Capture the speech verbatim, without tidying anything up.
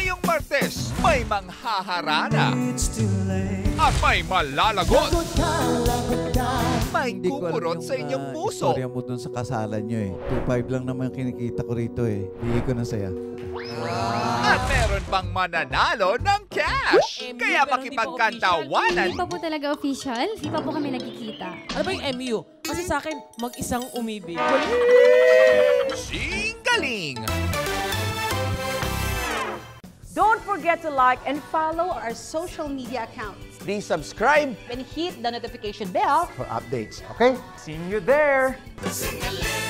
ngayong Martes, may manghaharana at may malalagot. May kukurot sa inyong uh, puso. Istorya mo dun sa kasalan nyo eh. two five lang naman kinikita ko rito eh. Bigay ko na saya. At meron pang mananalo ng cash. M U, Kaya pero hindi pa makipagkantawanan. Hindi pa po talaga official. Hindi pa po kami nagkikita. Ano ba yung M U? Kasi sa akin, mag-isang umibig. Singaling! Don't forget to like and follow our social media accounts. Please subscribe And hit the notification bell for updates, okay? Seeing you there! Singaling!